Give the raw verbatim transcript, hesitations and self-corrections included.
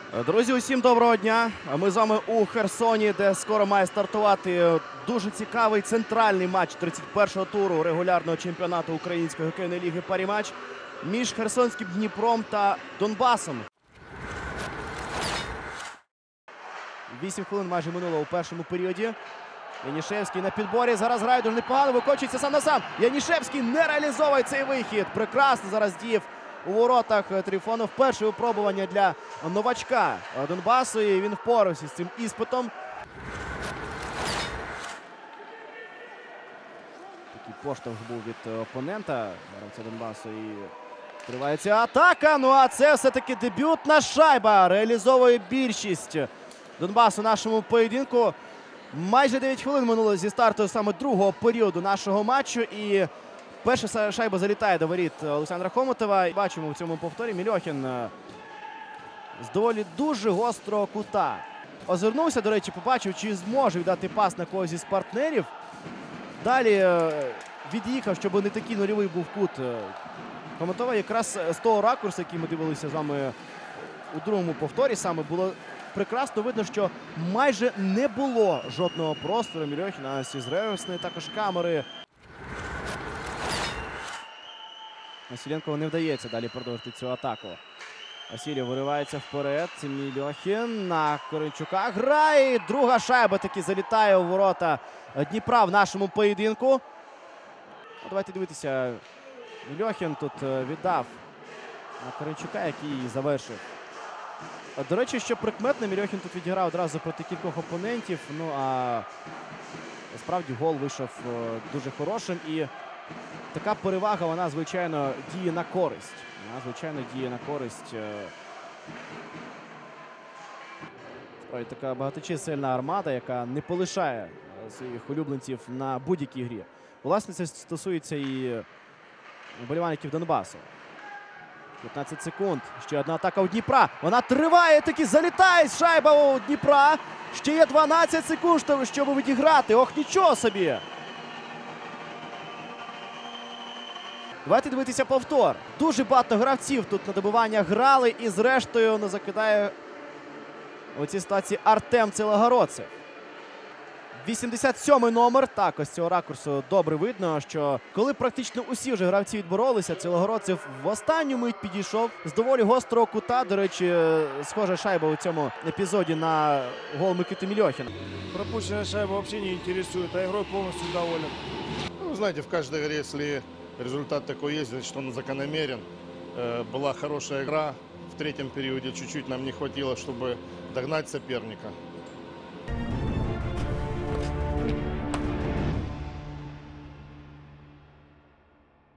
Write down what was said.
Друзі, усім доброго дня. Ми з вами у Херсоні, де скоро має стартувати дуже цікавий центральний матч тридцять першого туру регулярного чемпіонату Української хокейної ліги «Парі-матч» між Херсонським Дніпром та Донбасом. Вісім хвилин майже минуло у першому періоді. Янішевський на підборі. Зараз грає дуже непогано, викочується сам на сам. Янішевський не реалізовує цей вихід. Прекрасно зараз діяв у воротах Трифонов. Перше випробування для новачка Донбасу, і він впорався з цим іспитом. Такий поштовх був від опонента гравця Донбасу, і тривається атака. Ну а це все-таки дебютна шайба. Реалізовує більшість Донбасу у нашому поєдинку. Майже дев'ять хвилин минуло зі старту саме другого періоду нашого матчу. І перша шайба залітає до воріт Олександра Хомутова. Бачимо в цьому повторі Мільохін з доволі дуже гострого кута. Озирнувся, до речі, побачив, чи зможе віддати пас на когось із партнерів. Далі від'їхав, щоб не такий нульовий був кут Хомутова. Якраз з того ракурсу, який ми дивилися з вами у другому повторі, саме було прекрасно видно, що майже не було жодного простору Мільохіна із реверсної також камери. Василенкову не вдається далі продовжити цю атаку. Васильєв виривається вперед. Мільохін на Коренчука грає. Друга шайба таки залітає у ворота Дніпра в нашому поєдинку. Давайте дивитися. Мільохін тут віддав на Коренчука, який її завершив. До речі, що прикметно, Мільохін тут відіграв одразу проти кількох опонентів. Ну а справді гол вийшов дуже хорошим. І така перевага, вона, звичайно, діє на користь. Вона, звичайно, діє на користь. Справді, така багаточисельна армада, яка не полишає своїх улюбленців на будь-якій грі. Власне, це стосується і вболівальників Донбасу. п'ятнадцять секунд. Ще одна атака у Дніпра. Вона триває, таки залітає шайба у Дніпра. Ще є дванадцять секунд, щоб відіграти. Ох, нічого собі. Давайте дивитися повтор. Дуже багато гравців тут на добивання грали. І зрештою ну, закидає у цій ситуації Артем Целогородцев. вісімдесят сьомий номер. Так, ось з цього ракурсу добре видно, що коли практично усі вже гравці відборолися, Целогородцев в останню мить підійшов з доволі гострого кута. До речі, схожа шайба у цьому епізоді на гол Микити Мільохіна. Пропущенная шайба вообще не интересует, а игрой полностью доволен. Ну, знаете, в каждой игре, если результат такой есть, значит, он закономерен. Э, была хорошая игра. В третьем периоде чуть-чуть нам не хватило, чтобы догнать соперника.